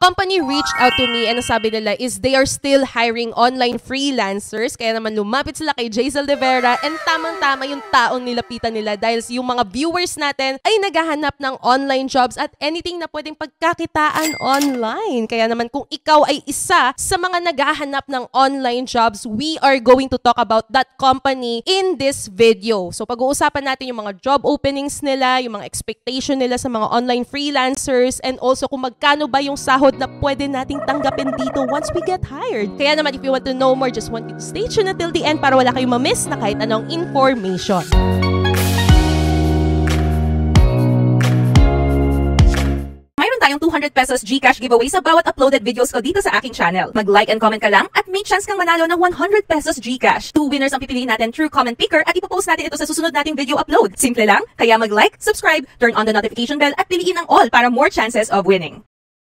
company reached out to me and ang sabi nila is they are still hiring online freelancers. Kaya naman lumapit sila kay Jaisal De Vera and tamang-tama yung taong nilapitan nila dahil yung mga viewers natin ay naghahanap ng online jobs at anything na pwedeng pagkakitaan online. Kaya naman kung ikaw ay isa sa mga naghahanap ng online jobs, we are going to talk about that company in this video. So pag-uusapan natin yung mga job openings nila, yung mga expectation nila sa mga online freelancers, and also kung magkano ba yung sahod na pwede nating tanggapin dito once we get hired. Kaya naman if you want to know more, just want you to stay tuned until the end para wala kayong ma-miss na kahit anong information. Mayroon tayong 200 pesos GCash giveaway sa bawat uploaded videos ko dito sa aking channel. Mag-like and comment ka lang at may chance kang manalo ng 100 pesos GCash. 2 winners ang pipiliin natin through comment picker at ipopost natin ito sa susunod nating video upload. Simple lang, kaya mag-like, subscribe, turn on the notification bell at piliin ang all para more chances of winning.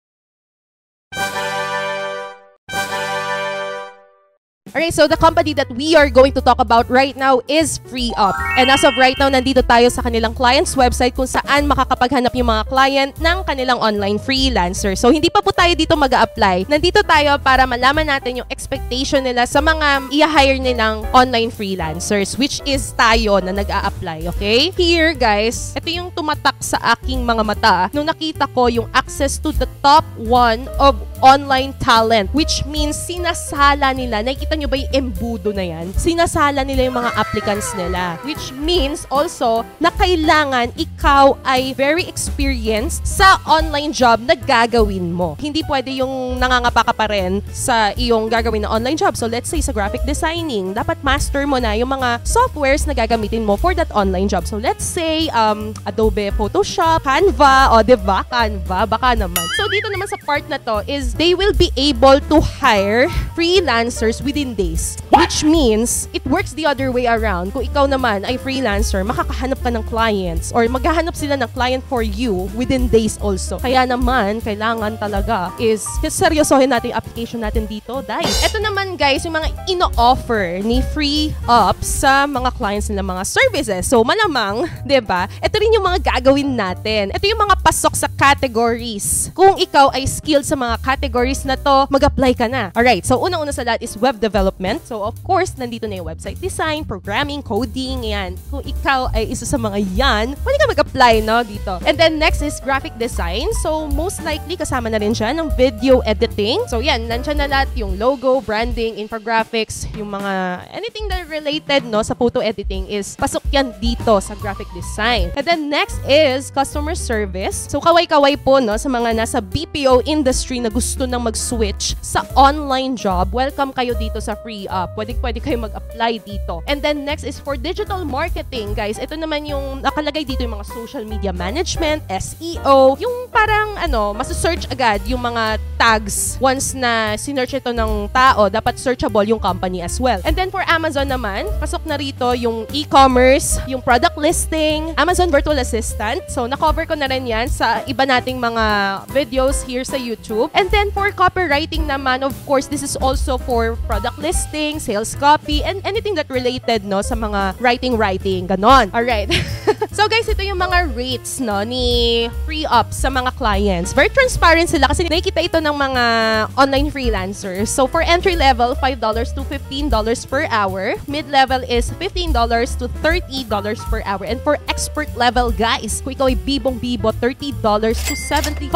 Alright, so the company that we are going to talk about right now is FreeUp. And as of right now, nandito tayo sa kanilang client's website kung saan makakapaghanap yung mga client ng kanilang online freelancer. So, hindi pa po tayo dito mag-a-apply. Nandito tayo para malaman natin yung expectation nila sa mga i-hire nilang online freelancers, which is tayo na nag-a-apply, okay? Here, guys, ito yung tumatak sa aking mga mata nung nakita ko yung access to the top 1 of online talent, which means sinasala nila, nakikita nyo ba yung embudo na yan? Sinasala nila yung mga applicants nila, which means also na kailangan ikaw ay very experienced sa online job na gagawin mo. Hindi pwede yung nangangapa ka pa rin sa iyong gagawin na online job. So let's say sa graphic designing, dapat master mo na yung mga softwares na gagamitin mo for that online job. So let's say Adobe Photoshop, Canva, o diba? Canva, baka naman. So dito naman sa part na to is they will be able to hire freelancers within days. Which means, it works the other way around. Kung ikaw naman ay freelancer, makakahanap ka ng clients or maghahanap sila ng client for you within days also. Kaya naman, kailangan talaga is seryosohin natin yung application natin dito dahil ito naman guys, yung mga ino-offer ni FreeUp sa mga clients nila, mga services. So, malamang, diba? Ito rin yung mga gagawin natin. Ito yung mga pasok sa categories. Kung ikaw ay skilled sa mga categories na to, mag-apply ka na. Alright, so unang-una sa lahat is web development. So, of course, nandito na yung website design, programming, coding, yan. Kung ikaw ay isa sa mga yan, pwede ka mag-apply, no, dito. And then, next is graphic design. So, most likely, kasama na rin siya ng video editing. So, yan, nandiyan na lahat yung logo, branding, infographics, yung mga anything that related, no, sa photo editing is pasok yan dito sa graphic design. And then, next is customer service. So, kaway-kaway po, no, sa mga nasa BPO industry na gusto nang mag-switch sa online job, welcome kayo dito sa FreeUp. Pwede kayo mag-apply dito. And then next is for digital marketing, guys. Ito naman yung nakalagay dito yung mga social media management, SEO, yung parang masu-search agad yung mga tags. Once na sinearch ito ng tao, dapat searchable yung company as well. And then for Amazon naman, pasok na rito yung e-commerce, yung product listing, Amazon Virtual Assistant. So na-cover ko na rin yan sa iba nating mga videos here sa YouTube. And then for copywriting naman, of course, this is also for product listing, sales copy, and anything that related, no, sa mga writing, ganon. Alright. So guys, ito yung mga rates, no, ni FreeUp sa mga clients. Very transparent sila kasi nakikita ito ng mga online freelancers. So for entry level, $5 to $15 per hour. Mid-level is $15 to $30 per hour. And for expert level, guys, kung ikaw ay bibong-bibo, $30 to $75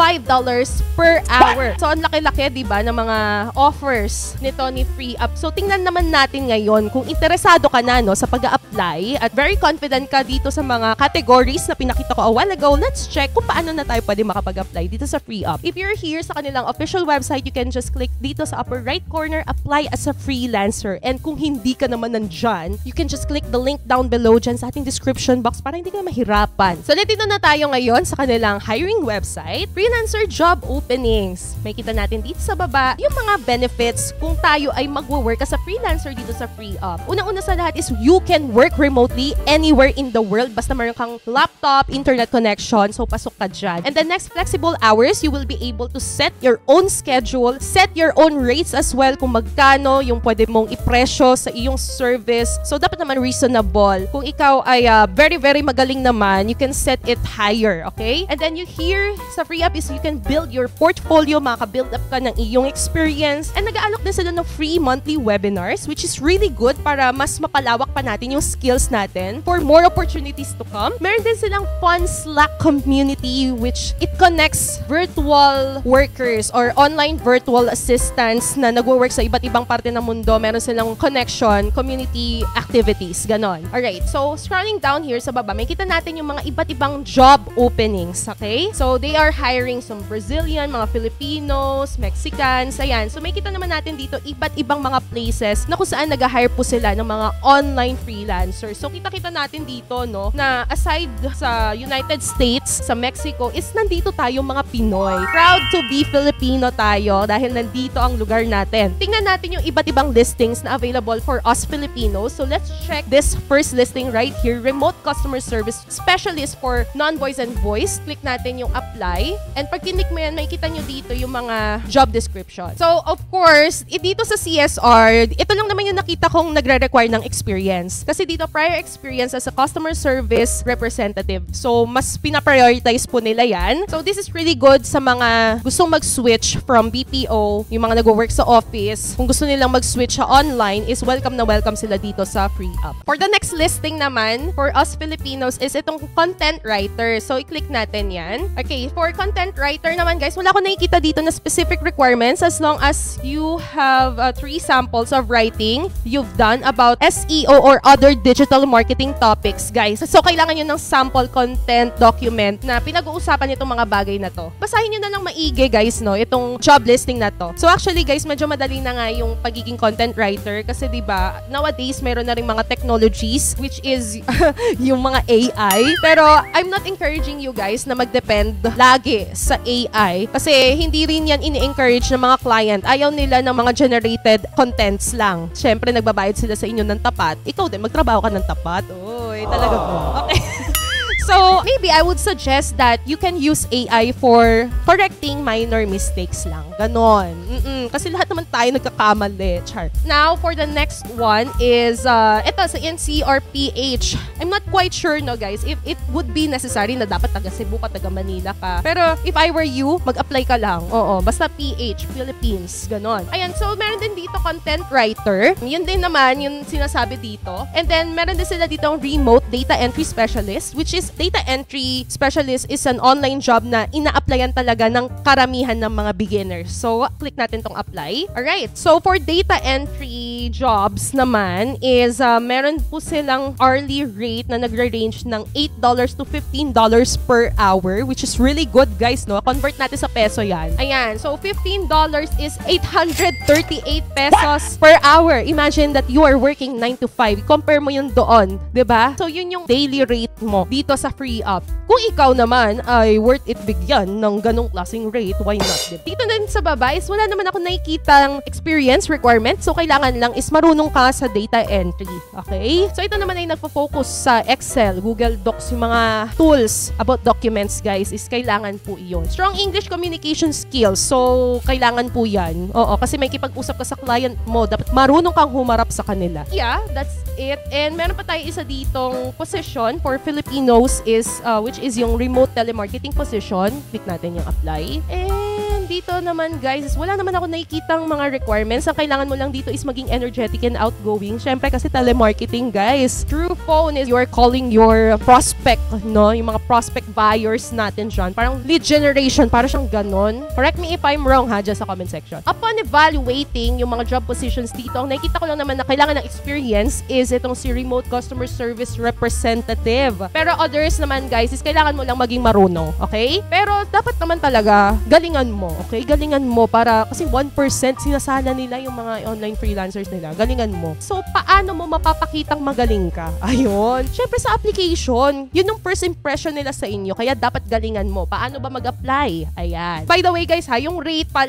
per hour. So ang laki-laki, diba, ng mga offers nito ni FreeUp. So tingnan naman natin ngayon kung interesado ka na, no, sa pag-a-apply at very confident ka dito sa mga categories na pinakita ko a while ago. Let's check kung paano na tayo pwede makapag-apply dito sa FreeUp. If you're here sa kanilang official website, you can just click dito sa upper right corner, apply as a freelancer. And kung hindi ka naman nandyan, you can just click the link down below dyan sa ating description box para hindi ka mahirapan. So, dito na tayo ngayon sa kanilang hiring website, freelancer job openings. May kita natin dito sa baba yung mga benefits benefits kung tayo ay magwo-work as a freelancer dito sa FreeUp. Unang-una sa lahat is you can work remotely anywhere in the world basta meron kang laptop, internet connection, so pasok ka dyan. And the next, flexible hours, you will be able to set your own schedule, set your own rates as well kung magkano yung pwede mong ipresyo sa iyong service. So dapat naman reasonable. Kung ikaw ay very, very magaling naman, you can set it higher, okay? And then you here sa FreeUp is you can build your portfolio, makaka-build up ka ng iyong experience. And nag-aalok din sila ng free monthly webinars, which is really good para mas mapalawak pa natin yung skills natin for more opportunities to come. Meron din silang fun Slack community, which it connects virtual workers or online virtual assistants na nagwo-work sa iba't ibang parte ng mundo. Meron silang connection, community activities, ganon. Alright, so scrolling down here sa baba, makita natin yung mga iba't ibang job openings, okay? So they are hiring some Brazilian, mga Filipinos, Mexicans, ayan. So makita naman natin dito iba't ibang mga places na kung saan nag-hire po sila ng mga online freelancers. So kita-kita natin dito, no, na aside sa United States, sa Mexico, is nandito tayo mga Pinoy. Proud to be Filipino tayo dahil nandito ang lugar natin. Tingnan natin yung iba't ibang listings na available for us Filipinos. So let's check this first listing right here, remote customer service specialist for non-voice and voice. Click natin yung apply. And pag click mo yan, makikita nyo dito yung mga job description. So of course, dito sa CSR, ito lang naman yung nakita kong nagre-require ng experience. Kasi dito, prior experience as a customer service representative. So, mas pinaprioritize po nila yan. So, this is really good sa mga gustong mag-switch from BPO, yung mga nag-work sa office. Kung gusto nilang mag-switch sa online, is welcome na welcome sila dito sa FreeUp. For the next listing naman, for us Filipinos, is itong content writer. So, i-click natin yan. Okay, for content writer naman, guys, wala ko nakikita dito na specific requirements as long as you have 3 samples of writing you've done about SEO or other digital marketing topics, guys. So, kailangan nyo ng sample content document na pinag-uusapan itong mga bagay na to. Basahin nyo na lang maigi, guys, no, itong job listing na to. So, actually, guys, medyo madali na nga yung pagiging content writer kasi, diba, nowadays, meron na rin mga technologies which is yung mga AI. Pero, I'm not encouraging you guys na mag-depend lagi sa AI kasi hindi rin yan ini-encourage ng mga client. Ayaw nila ng mga generated contents lang. Siyempre, nagbabayad sila sa inyo ng tapat. Ikaw din, magtrabaho ka ng tapat. Oy, talaga po. Okay. So, maybe I would suggest that you can use AI for correcting minor mistakes lang. Ganon. Kasi lahat naman tayo nagkakamali. Char. Now, for the next one is, ito sa NCRPH. I'm not quite sure, no, guys, if it would be necessary na dapat taga Cebu ka, taga Manila ka. Pero, if I were you, mag-apply ka lang. Oo, basta PH, Philippines. Ganon. Ayan, so meron din dito content writer. Yun din naman yung sinasabi dito. And then, meron din sila dito remote data entry specialist, which is data entry specialist is an online job na ina-applyan talaga ng karamihan ng mga beginners. So, click natin tong apply. Alright. So, for data entry jobs naman is meron po silang hourly rate na nagre-range ng $8 to $15 per hour, which is really good, guys, no? Convert natin sa peso yan. Ayan. So, $15 is 838 pesos per hour. Imagine that you are working 9 to 5. Compare mo yun doon. 'Di ba? So, yun yung daily rate mo dito sa FreeUp. Kung ikaw naman ay worth it bigyan ng ganong klaseng rate, why not? Dito din sa baba is wala naman ako nakikitang experience requirement. So, kailangan lang is marunong ka sa data entry. Okay? So, ito naman ay nagpo-focus sa Excel, Google Docs, yung mga tools about documents, guys, is kailangan po iyon. Strong English communication skills. So, kailangan po yan. Oo, kasi may kipag-usap ka sa client mo. Dapat marunong kang humarap sa kanila. Yeah, that's it. And meron pa tayo isa ditong position for Filipinos is which is yung remote telemarketing position. Click natin yung apply. And dito naman, guys, wala naman ako nakikitang mga requirements. Ang kailangan mo lang dito is maging energetic and outgoing. Syempre kasi telemarketing, guys. Through phone is you are calling your prospect, no? Yung mga prospect buyers natin dyan. Parang lead generation, para siyang ganon. Correct me if I'm wrong, ha, dyan sa comment section. Upon evaluating yung mga job positions dito, ang nakikita ko lang naman na kailangan ng experience is itong si remote customer service representative. Pero others naman, guys, is kailangan mo lang maging marunong, okay? Pero dapat naman talaga galingan mo, okay? Galingan mo para, kasi 1% sinasala nila yung mga online freelancers nila. Galingan mo. So, paano mo mapapakitang magaling ka? Ayun. Syempre sa application, yun yung first impression nila sa inyo. Kaya dapat galingan mo. Paano ba mag-apply? Ayan. By the way, guys, ha, yung rate pala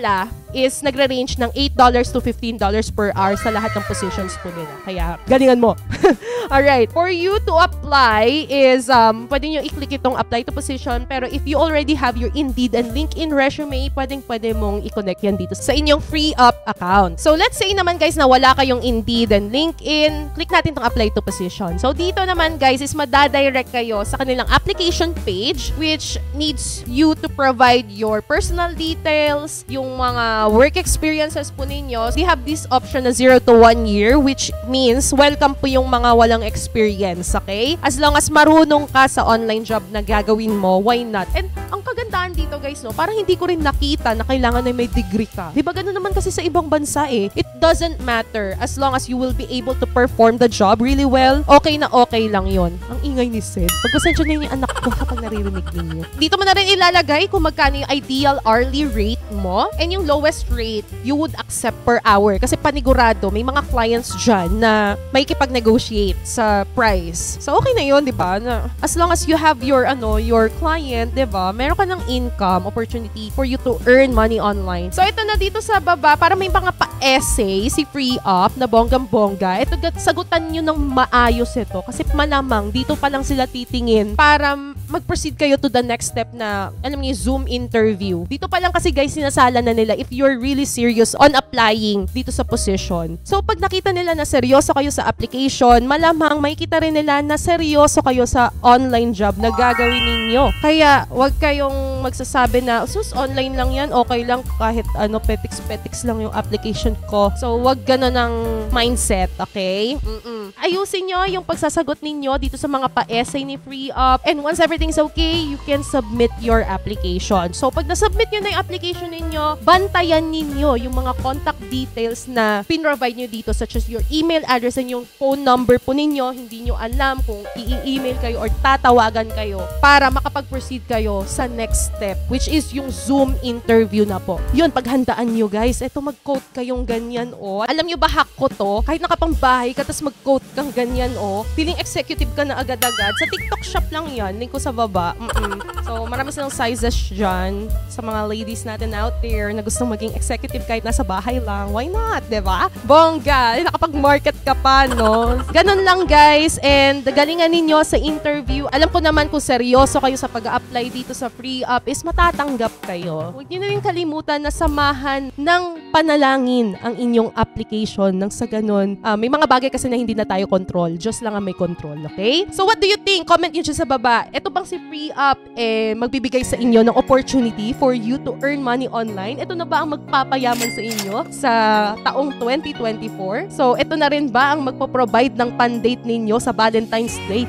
is nagre-range ng $8 to $15 per hour sa lahat ng positions po nila. Kaya, galingan mo. Alright, for you to apply is, pwede nyo i-click itong apply to position, pero if you already have your Indeed and LinkedIn resume, pwede mong i-connect yan dito sa inyong free up account. So, let's say naman guys na wala kayong Indeed and LinkedIn, click natin itong apply to position. So, dito naman guys is madadirect kayo sa kanilang application page, which needs you to provide your personal details, yung mga work experiences po ninyo. We have this option na 0 to 1 year, which means welcome po yung mga walang experience, okay? As long as marunong ka sa online job na gagawin mo, why not? And ang kagandahan dito guys, no, parang hindi ko rin nakita na kailangan na may degree ka. Diba ganun naman kasi sa ibang bansa eh. It doesn't matter as long as you will be able to perform the job really well. Okay na okay lang yon. Ang ingay ni Sid. Pagpasensya na yung anak ko kapag naririnig ninyo. Dito mo na rin ilalagay kung magkano yung ideal hourly rate mo and yung lowest rate you would accept per hour. Kasi panigurado, may mga clients dyan na may kipag-negotiate sa price. So, okay na yun, di ba? As long as you have your client, di ba? Meron ka ng income opportunity for you to earn money online. So, ito na dito sa baba, para may mga pa-essay, si Free Up na bonggang-bongga. Ito, sagutan nyo ng maayos ito. Kasi malamang, dito pa lang sila titingin para mag-proceed kayo to the next step na, alam niyo, Zoom interview. Dito pa lang kasi guys, sinasala na nila if you're really serious on applying dito sa position. So, pag nakita nila na seryoso kayo sa application, malamang makikita rin nila na seryoso kayo sa online job na gagawin ninyo. Kaya, wag kayong magsasabi na, sus, online lang yan, okay lang, kahit petiks-petiks lang yung application ko. So, wag gano'n ang mindset, okay? Ayusin nyo yung pagsasagot ninyo dito sa mga pa-essay ni Free Up. And once everything's okay, you can submit your application. So, pag nasubmit nyo na yung application ninyo, bantayan ninyo yung mga contact details na pin-provide nyo dito, such as your email address and yung phone number po ninyo. Hindi nyo alam kung i-email kayo or tatawagan kayo para makapag-proceed kayo sa next step, which is yung Zoom interview na po. Yun, paghandaan nyo guys, eto mag-quote kayong ganyan o. Alam nyo ba, hack ko to? Kahit nakapangbahay ka, tapos mag-quote kang ganyan o. Feeling executive ka na agad-agad. Sa TikTok shop lang yan, link ko sa baba. So, marami silang sizes dyan sa mga ladies natin out there na gustong maging executive kahit nasa bahay lang. Why not, diba? Bongga! Nakapag-market ka pa, no? Ganun lang, guys. And galingan ninyo sa interview. Alam ko naman kung seryoso kayo sa pag-apply dito sa Free Up is matatanggap kayo. Huwag nyo na rin kalimutan na samahan ng panalangin ang inyong application nang sa ganun. May mga bagay kasi na hindi na tayo control. Diyos lang ang may control, okay? So, what do you think? Comment nyo dyan sa baba. Ito bang si Free Up magbibigay sa inyo ng opportunity for you to earn money online? Ito na ba ang magpapayaman sa inyo sa taong 2024? So, ito na rin ba ang magpo-provide ng pan-date ninyo sa Valentine's Day?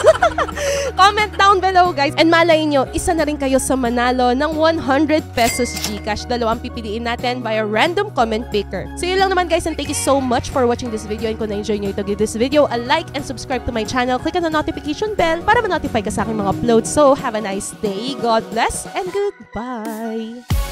Comment down below, guys. And malay nyo, isa na rin kayo sa manalo ng 100 pesos GCash. Dalawang pipiliin natin by a random comment picker. So, yun lang naman, guys, and thank you so much for watching this video. And kung na-enjoy nyo ito, give this video a like and subscribe to my channel. Click on the notification bell para ma-notify ka sa aking mga uploads. So, have a nice day. God bless and goodbye.